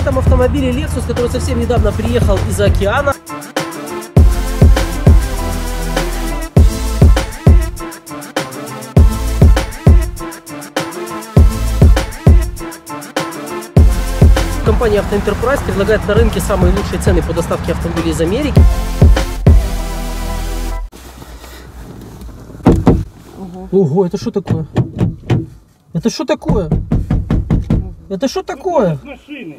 этом автомобиле Lexus, который совсем недавно приехал из океана. Компания Auto Enterprise предлагает на рынке самые лучшие цены по доставке автомобилей из Америки. Ого, это что такое? Это что такое? Это что такое? Машины.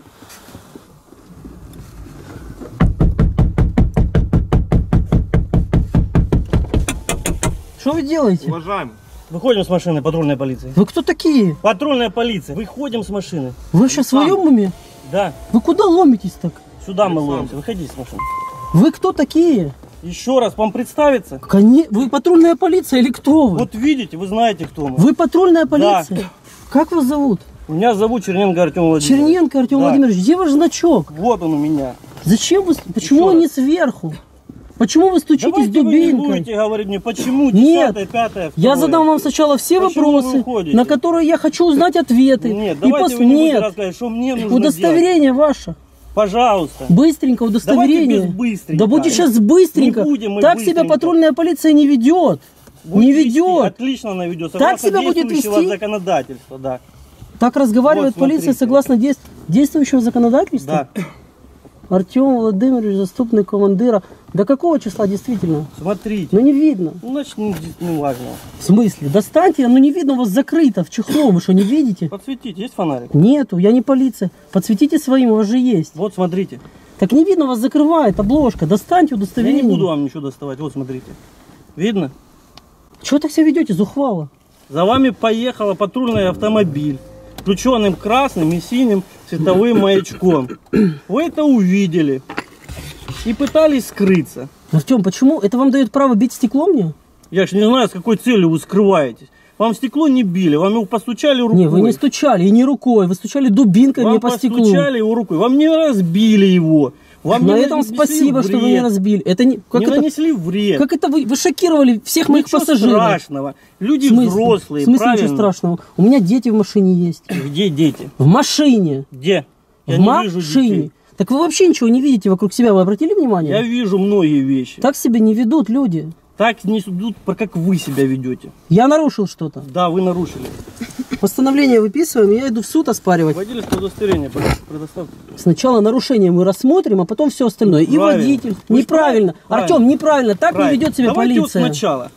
Что вы делаете? Уважаемый. Выходим с машины патрульной полиции. Вы кто такие? Патрульная полиция. Выходим с машины. Вы вообще в своем уме? Да. Вы куда ломитесь так? Сюда мы ломимся. Выходи с машины. Вы кто такие? Еще раз вам представиться? Вы патрульная полиция или кто вы? Вот видите, вы знаете, кто мы. Вы патрульная полиция? Да. Как вас зовут? Меня зовут Черненко Артем Владимирович. Черненко Артем Владимирович, где ваш значок? Вот он у меня. Зачем вы? Почему он не сверху? Почему вы стучитесь Давайте дубинкой? Вы не будете говорить мне, почему 10-е, Нет, 5-е, я задам вам сначала все вопросы, на которые я хочу узнать ответы. Нет, давайте вы не будете рассказывать, что мне нужно удостоверение делать. Ваше. Пожалуйста. Быстренько удостоверение. Давайте без быстренько. Да будьте сейчас быстренько. Так себя патрульная полиция не ведет. Не ведет. Отлично она ведет. Так себя будет вести законодательства, да. Так разговаривает вот, полиция согласно действующего законодательства? Да. Артем Владимирович, заступник командира. До какого числа действительно? Смотрите. Ну не видно. Ну, значит, не важно. В смысле? Достаньте, ну не видно, у вас закрыто в чехлом. Вы что, не видите? Подсветите, есть фонарик? Нету, я не полиция. Подсветите своим, у вас же есть. Вот, смотрите. Так не видно, вас закрывает обложка. Достаньте удостоверение. Я не буду вам ничего доставать. Вот, смотрите. Видно? Чего так себя ведете, зухвало? За вами поехала патрульный автомобиль, включенным красным и синим световым маячком. Вы это увидели и пытались скрыться. Артем, почему? Это вам дает право бить стекло мне? Я ж не знаю, с какой целью вы скрываетесь. Вам стекло не били, вам его постучали рукой. Не, вы не стучали, и не рукой, вы стучали дубинкой мне по стеклу. Вам постучали его рукой, вам не разбили его. Вам на этом спасибо, что вы не разбили. Это не, как не это, нанесли вред. Как это вы шокировали всех моих пассажиров? Ничего страшного. Люди взрослые, в смысле правильно? Ничего страшного? У меня дети в машине есть. Где дети? В машине. Где? Я в машине. Так вы вообще ничего не видите вокруг себя, вы обратили внимание? Я вижу многие вещи. Так себя не ведут люди. Так не ведут, как вы себя ведете. Я нарушил что-то? Да, вы нарушили. Постановление выписываем, я иду в суд оспаривать. Водительское удостоверение предоставьте. Сначала нарушение мы рассмотрим, а потом все остальное. И водитель. Неправильно. Артем, неправильно. Так не ведет себя полиция. Вот сначала.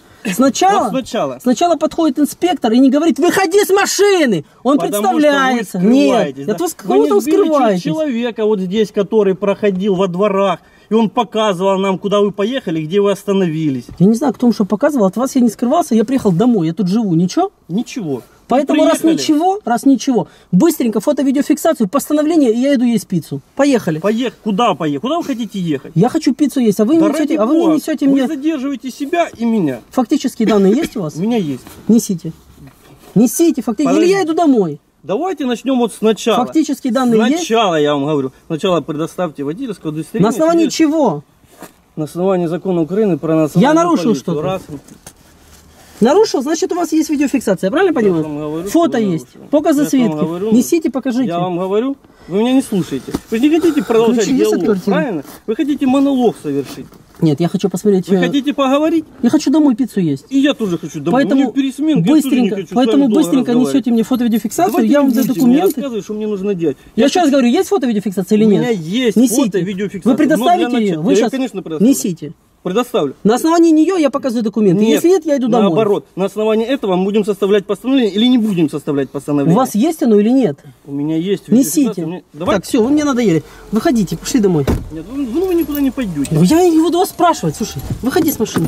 Сначала подходит инспектор и не говорит: выходи с машины. Он представляется. Нет. Да? Это вы кого там скрываетесь? Человека вот здесь, который проходил во дворах. И он показывал нам, куда вы поехали, где вы остановились. Я не знаю, кто вам что показывал. От вас я не скрывался. Я приехал домой. Я тут живу. Ничего? Ничего. Поэтому раз ничего, быстренько фото-видеофиксацию, постановление, и я иду есть пиццу. Поехали. Куда поехали? Куда вы хотите ехать? Я хочу пиццу есть, а вы, не несете мне... Вы задерживаете себя и меня. Фактические данные есть у вас? У меня есть. Несите. Несите, фактически. Или я иду домой. Давайте начнем вот сначала. Фактические данные есть? Сначала, я вам говорю, сначала предоставьте водительское удостоверение. На основании чего? На основании закона Украины про национальную Я нарушил что-то. Нарушил, значит, у вас есть видеофиксация, я правильно понимаю? Говорю, фото есть, показ засветки. Несите, покажите. Я вам говорю, вы меня не слушаете. Вы же не хотите продолжать диалог, правильно? Вы хотите монолог совершить. Нет, я хочу посмотреть. Вы хотите поговорить? Я хочу домой пиццу есть. И я тоже хочу домой. Поэтому быстренько несете мне фото-видеофиксацию, я вам за документы. Рассказывай, что мне нужно делать. Я сейчас говорю, есть фото-видеофиксация или нет? У меня есть фото-видеофиксация. Вы предоставите ее? Вы сейчас несите. Предоставлю. На основании нее я показываю документы. Нет, если нет, я иду домой. Наоборот, на основании этого мы будем составлять постановление или не будем составлять постановление. У вас есть оно или нет? У меня есть. Несите. Так, все, вы мне надоели. Выходите, пошли домой. Нет, вы никуда не пойдете. Я не буду вас спрашивать, слушай. Выходи с машины.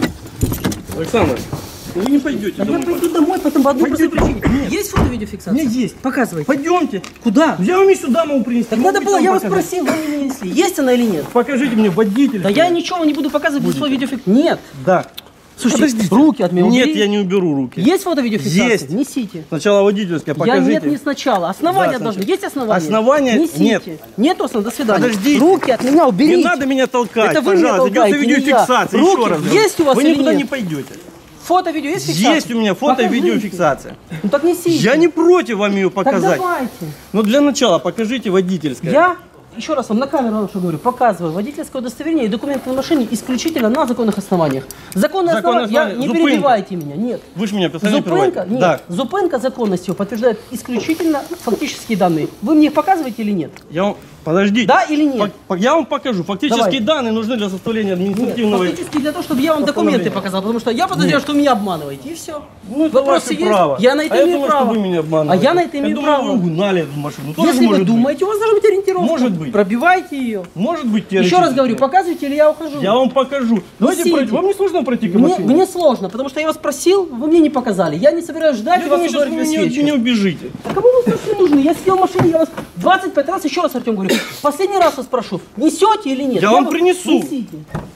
Александр, вы не пойдете домой. Я пойду домой, потом по одной простой причине. Есть фото-видеофиксация? У меня есть. Показывай. Пойдемте. Куда? Я вам и сюда могу принести. Так надо было, я вас спросил, вы мне не несли. Есть она или нет? Покажите мне водитель. Да я ничего не буду показывать без фото-видеофиксации. Нет. Да. Слушайте, руки от меня убери. Нет, я не уберу руки. Есть фото-видеофиксация? Есть. Несите. Сначала водительское покажите. Нет, не сначала. Основания должны. Есть основания? Основания несите. Нет. Нету основания. До свидания. Подождите. Руки от меня уберите. Не надо меня толкать, Это вы пожалуйста. меня толкаете, Идет видеофиксация. Руки Еще раз. есть у вас вы или никуда нет? не пойдете. Фото, видео есть фиксация? Есть у меня фото и Покажите. видеофиксация. Ну так несите. Я не против вам ее Так показать. давайте. Но для начала покажите водительское. Я, еще раз вам на камеру что говорю, показываю водительское удостоверение и документы на машине исключительно на законных основаниях. Законные Законные основания, не Зупинка. перебивайте меня, нет. Вы же меня писали Зупенко, нет, Да. Зупенко законностью подтверждает исключительно фактические данные. Вы мне их показываете или нет? Я вам... Подождите. Да или нет? Я вам покажу. Фактические Давай. данные нужны для составления Нет, административного... фактически для того, чтобы я вам документы показал, потому что я подозреваю, что вы меня обманываете, и все. Ну, это ваше право. Я на это я имею думаю, право. что вы меня обманываете. А я на это имею думаю, право. вы угнали эту машину. Тоже Если вы может думаете, у вас должна быть ориентировка. Может быть. Пробивайте ее. быть. Может быть, Еще раз теоретически. говорю, показывайте или я ухожу. Я вам покажу. Давайте Несите. пройти. Вам не сложно пройти к Мне, машине? мне сложно, потому что я вас просил, вы мне не показали. Я не собираюсь ждать, Я и вас думаю, сейчас вы уже не убежите. А кому вы вообще нужны? Я сидел в машине, я вас 25 раз, еще раз, Артем, говорю, последний раз вас прошу, несете или нет? Я вам принесу. Несите.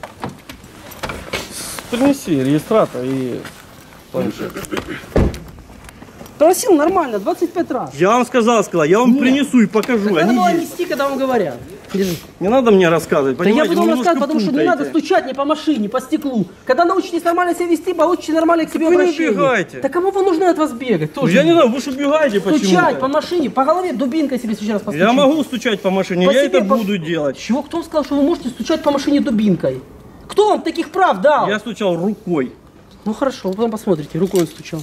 Принеси регистратор и планшет. Просил нормально, 25 раз. Я вам сказал, я вам Нет. принесу и покажу. Так надо Они было есть. нести, когда вам говорят. Держи. Не надо мне рассказывать, Да я понимаете? буду вам вы рассказывать, немножко потому что не надо путаете. стучать мне по машине, по стеклу. Когда научитесь нормально себя вести, получите нормально к себе вы не обращение. убегаете. Так кому вы нужны от вас бегать? Тоже Я не знаю, вы же убегаете стучать почему-то. по машине, по голове дубинкой себе сейчас постучите. Я могу стучать по машине, По я себе, это по- буду делать. Чего? Кто сказал, что вы можете стучать по машине дубинкой? Кто вам таких прав дал? Я стучал рукой. Ну хорошо, вы потом посмотрите, рукой он стучал.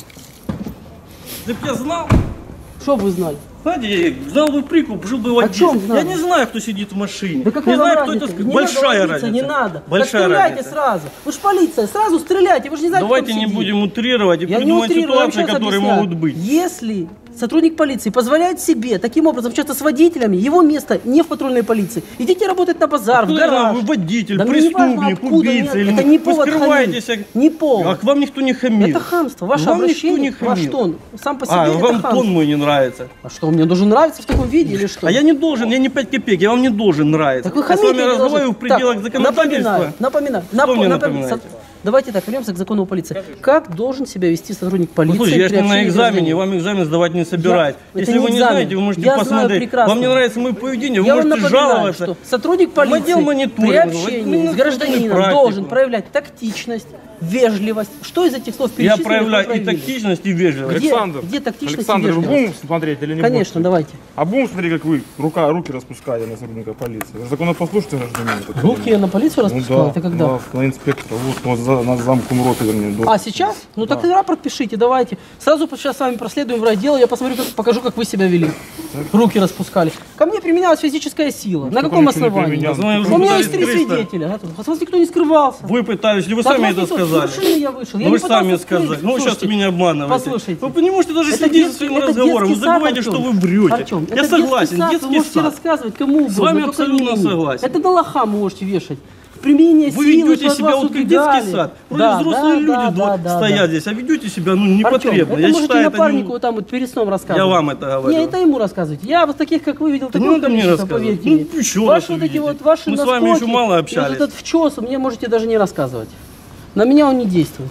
Да б я знал. Что вы знали? Знаете, я знал бы прикуп, жил бы в Одессе. чем знал? Я не знаю, кто сидит в машине. Да какая не вам знаю, кто разница? это. Не Большая надо ловиться, разница. не надо. Большая Так стреляйте разница. сразу. Вы ж полиция, сразу стреляйте. Вы же не знаете, Давайте кто там не сидит. будем утрировать и Я не придумать утрирую, я вам ситуации, сейчас которые объясняю. могут быть. Если сотрудник полиции позволяет себе таким образом общаться с водителями, его место не в патрульной полиции. Идите работать на базар, в Откуда я знаю, гараж. вы водитель, Да мне не важно, преступник, откуда, убийца, нет, или это не вы повод скрываетесь. хамить. Не повод. А к вам никто не хамил. Это хамство. Ваше Вам обращение, никто не ваш хамил. тон. Сам по себе А, это вам хамство. тон мой не нравится. А что, мне должен нравиться в таком виде или что? А я не должен, я не 5 копеек, я вам не должен нравиться. Так вы Я с хамите вами или разговариваю в должны? пределах Так, законодательства. Напоминаю. Что мне напоминаете? Давайте так, вернемся к закону о полиции. Как должен себя вести сотрудник полиции? Слушай, я же при не на общении с экзамене, гражданином? вам экзамен сдавать не собираюсь. это Если не вы не экзамен. знаете, вы можете Я знаю посмотреть. прекрасно. Вам не нравится мое поведение, вы Я вам можете напоминаю, жаловаться. что сотрудник В полиции отдел мониторинга, при вот общении именно с гражданином практику. должен проявлять тактичность, вежливость. Что из этих слов Я перечисленных проявляю вы и проявили? тактичность, и вежливость. Где? Александр, Где тактичность Александр, и вы вежливость? будем смотреть или не Конечно, будете? давайте. А будем смотреть, как вы руки распускаете на сотрудника полиции? Вы же законопослушный гражданин. такой. Руки я на полицию Ну распускал? да, Это когда? на инспектора, вот, на замком роты, вернее. А, сейчас? Ну так и рапорт пишите, давайте. Сразу сейчас с вами проследуем в райотдел, я посмотрю, покажу, как вы себя вели. Руки распускали. Ко мне применялась физическая сила. На каком ничего не основании? применял. Знаю, У меня есть 3 300. свидетеля. От вас никто не скрывался. Вы пытались, или вы Так сами вот это здесь вот с сказали? машины я вышел. Я Ну, вы не же сами пытался скрыть. сказали. Ну, вы сейчас Слушайте, меня обманываете. Послушайте. Вы не можете даже Это следить за детский- своим это разговором. Вы детский сад, забываете, Артем. что вы врете. Артем, Я это согласен, сад, вы детский можете сад. рассказывать кому угодно. С вами только абсолютно не мне. согласен. Это на лоха можете вешать. Применение Вы силы, ведете что от себя вас вот как убегали. детский сад. Вроде Да, взрослые да, люди да, да, стоят да. здесь, а ведете себя ну, Артем, непотребно. это Я можете считаю, это напарнику не... там вот перед сном рассказывать. Я вам это говорю. Не, это ему рассказывайте. Я вот таких, как вы, видел, не такое надо мне количество, рассказывать. поверьте Ну, мне. еще Ваши раз вот эти увидите. вот, ваши Мы с вами наскоки, еще мало и общались. вот этот вчес мне можете даже не рассказывать. На меня он не действует.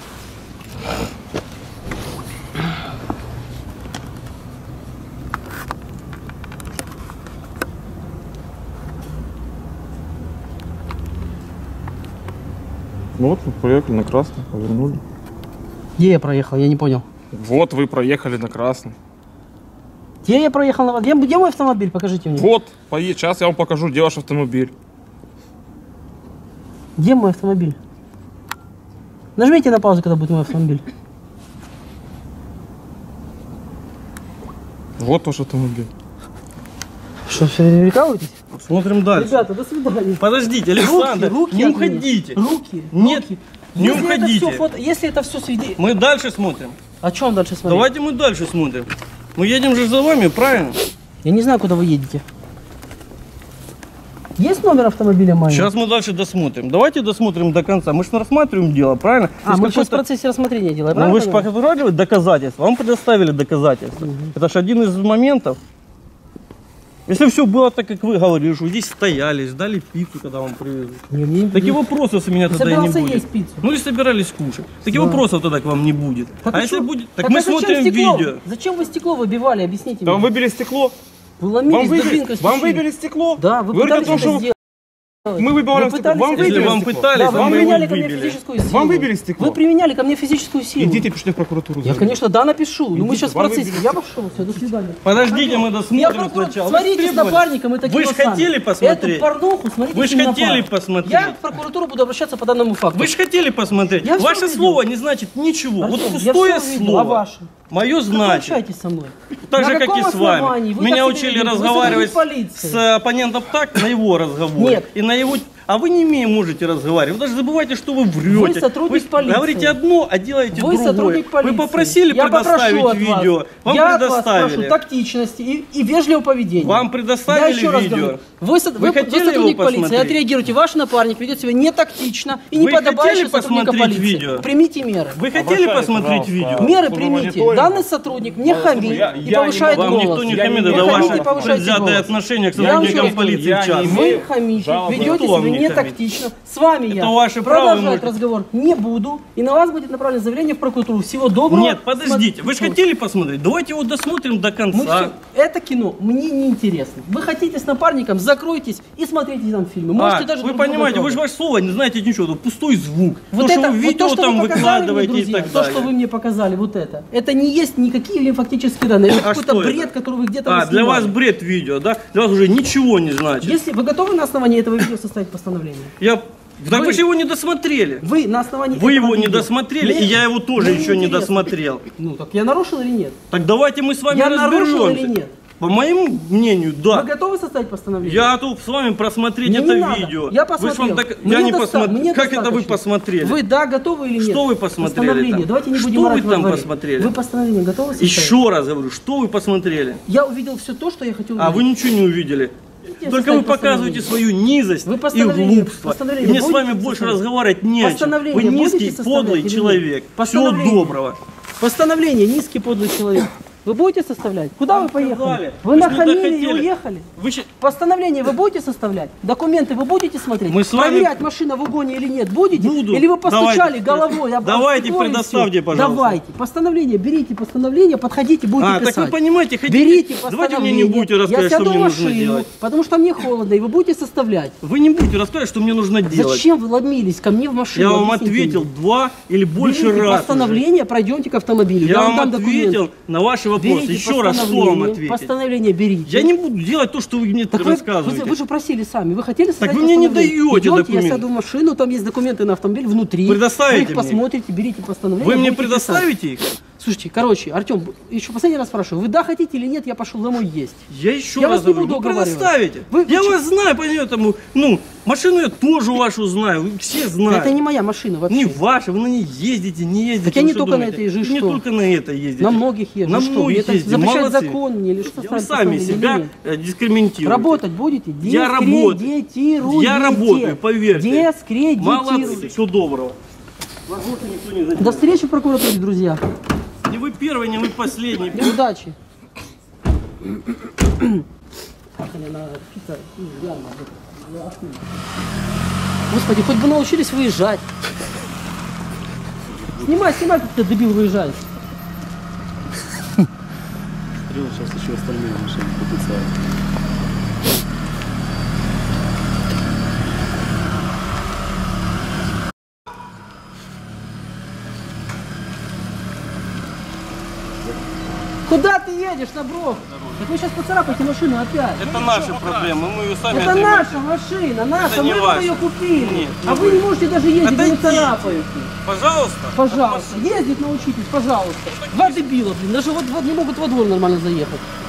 Ну вот, вы проехали на красный, повернули. Где я проехал? Я не понял. Вот вы проехали на красный. Где я проехал на... Где мой автомобиль? Покажите мне. Вот, сейчас я вам покажу, где ваш автомобиль. Где мой автомобиль? Нажмите на паузу, когда будет мой автомобиль. Вот ваш автомобиль. Что, все прикалываетесь? Смотрим дальше. Ребята, до свидания. Подождите, Александр, руки не от меня. уходите. Руки. Нет, руки. не Если это уходите. всё фото- если это все свидетельство... Мы дальше смотрим. О чем дальше смотреть? Давайте мы дальше смотрим. Мы едем же за вами, правильно? Я не знаю, куда вы едете. Есть номер автомобиля моего? Сейчас мы дальше досмотрим. Давайте досмотрим до конца. Мы же рассматриваем дело, правильно? А, Есть мы сейчас в какой-то- процессе рассмотрения делаем, Ну, вы же правильно? показали доказательства, вам предоставили доказательства. Это же один из моментов. Если все было так, как вы говорили, что вы здесь стояли, ждали пиццу, когда вам привезут. Такие вопросы с меня тогда и не собирался будет. есть пиццу. Ну и собирались кушать. Таких вопросов тогда к вам не будет. Так а и если что? будет, так а мы зачем смотрим стекло? видео. Зачем вы стекло выбивали? Объясните Там мне. выбили стекло. Вы ломились Вам дубинкой, вам стучили. выбили стекло. Да, вы говорите о пытались том, это что сделать. Мы выбивали Вы стекло. Вам пытались- Если выбили вам стекло. пытались, Да, вы вам его применяли ко мне выбили. физическую силу. Вам выбили стекло? Вы применяли ко мне физическую силу. Идите, пишите в прокуратуру. Я, заявление. конечно, да, напишу. Но мы Идите, сейчас в вам процессе. выбили Я пошел, все, до свидания. Подождите, мы Я досмотрим прокурор. сначала. Смотрите Вы с требовали? напарником и таким Вы ж сами. хотели посмотреть? Эту порнуху смотрите Вы ж с ним хотели напарник. посмотреть? Я в прокуратуру буду обращаться по данному факту. Вы же хотели посмотреть. Я всё Ваше увидел. слово не значит ничего. Артем, Вот я пустое всё увидел, слово. а ваше? Мое Как вы значит. общаетесь со мной? Так На же, как и каком с вами. основании? Вы Меня так себя учили ведете? Вы разговаривать сотрудник полиции. с оппонентом так, на его разговор. Нет. И на его... А вы не можете разговаривать. Вы даже забывайте, что вы врете. Вы сотрудник полиции. Говорите одно, а делаете Вы другое. сотрудник полиции. Вы попросили Я предоставить попрошу от видео. вас. Вам Я от вас предоставили. прошу тактичности и вежливого поведения. Вам Я предоставили еще раз видео. говорю, вы хотели сотрудник его полиции, посмотреть? отреагируйте. Ваш напарник ведет себя не тактично и не Вы подобающе хотели сотрудника посмотреть полиции. видео? Примите меры. Вы хотели Обращайтесь, посмотреть пожалуйста. видео? Меры Служба примите. мониторинга. Данный сотрудник не хамит я и не повышает могу. Вам голос. никто не Я хамит, не это имею ваше права повышать предвзятое голос. отношение к Я вам сотрудникам еще раз полиции говорю, в я не частности. имею Вы хамите, жалобы. ведете Никто вам себя не не хамит. тактично. С вами я ваше право, продолжать можете- разговор не буду. И на вас будет направлено заявление в прокуратуру. Всего доброго. Нет, подождите, вы же хотели посмотреть? Давайте его досмотрим до Мы конца. всё- это кино мне не интересно. Вы хотите с напарником, закройтесь и смотрите там фильмы. Можете даже Вы друг друга понимаете, вы же трогать. ваше слово не знаете ничего, тут пустой звук. Вот то, это, что вы вот видео то, что там вы показали выкладываете мне, и друзья, так то, далее. что вы мне показали, вот это не есть никакие фактические данные. Это А какой-то что бред, это? который вы где-то А, для наснимали. вас бред видео, да? Для вас уже ничего не значит. Если вы готовы на основании этого видео составить постановление? Так Вы- вы же его не досмотрели. Вы на основании Вы этого его не видео- досмотрели, Мне- и я его тоже мне еще не интересно. досмотрел. Ну так я нарушил или нет? Так давайте мы с вами Я нарушил разберемся. или нет? По моему мнению, Вы да. готовы составить постановление? Я готов с вами просмотреть Мне это не надо. видео. Я Вы ж вам посмотрел. так- Мне Я не доста- посмотрел. мне Как это вы достаточно. посмотрели? Вы да, готовы или нет? Что вы посмотрели Постановление. там? Давайте не будем Что орать вы во там дворе. посмотрели? Вы постановление готовы составить? Еще раз говорю, что вы посмотрели? Я увидел все то, что я хотел увидеть. А вы ничего не увидели. Только составить вы показываете постановление. свою низость Вы и постановление- глупство. И постановление мне с будете вами больше составлять? разговаривать не о чем. Постановление Вы будете низкий, составлять подлый или нет? человек. Всего Постановление. доброго. Постановление, низкий подлый человек. Вы будете составлять? Куда вы поехали? сказали. Вы Вы ж не нахамили и дохотели. уехали? Вы ща- Постановление вы будете составлять? Документы вы будете смотреть? Мы с вами- Проверять, машина в угоне или нет, будете? Буду. Или вы постучали Давайте. головой об Давайте, стекло и предоставьте, всё? пожалуйста. Давайте. Постановление, берите постановление, подходите, будете писать. так вы понимаете, хотите... Берите Давайте постановление. мне не будете рассказывать, Я что сяду мне в нужно машину, делать. потому что мне холодно, и вы будете составлять. Вы не будете рассказывать, что мне нужно делать. Зачем вы ломились ко мне в машину? Я вам Объясните ответил мне. 2 или больше Берите раз. постановление, пройдемте к автомобилю. Я вам дам документ. ответил на ваши вопросы. Берите Еще раз, что вам постановление, ответить? Постановление берите. Я не буду делать то, что вы мне Так вы рассказываете. вы же просили сами. Вы хотели составить вы мне не постановление? даете Идете, документы. Я сяду в машину, там есть документы на автомобиль внутри. Предоставите Вы их мне. посмотрите, берите постановление. Вы мне будете предоставите их? писать. Слушайте, короче, Артем, еще последний раз спрашиваю. Вы да хотите или нет, я пошел домой есть. Я еще Я раз вас не говорю, буду вы уговаривать. предоставите. Вы- Я вы вас знаю, поэтому, машину я тоже вашу знаю, вы все знают. Это не моя машина вообще. Не ваша, вы на ней ездите, не ездите. Так я вы не что только на думаете? этой езжу, Не что? только на это ездите. На многих езжу. На Что, многих мне это ездите, запрещает молодцы. закон мне или что? Вы ставить сами постановление или себя нет? дискриминируете. Работать будете? Я работаю. Дискредитируете. Я работаю, поверьте. Дискредитируете. Молодцы, всего доброго. Вас больше никто не задержит. До встречи в прокуратуре, друзья. Не вы первый, не вы последний. Удачи. Господи, хоть бы научились выезжать. Снимай, как ты дебил выезжаешь. Сейчас еще остальные машины потенциально. Куда ты едешь, Набров? Так вы сейчас поцарапаете машину опять. Это наши проблемы, мы ее сами Это отремонтируем. наша машина, наша. Это не Мы ваша. ее купили. Нет, А вы не можете даже ездить, вы Отойдите. царапаете. Пожалуйста. Пожалуйста, ездить научитесь, пожалуйста. Два дебила, блин, даже вот не могут во двор нормально заехать.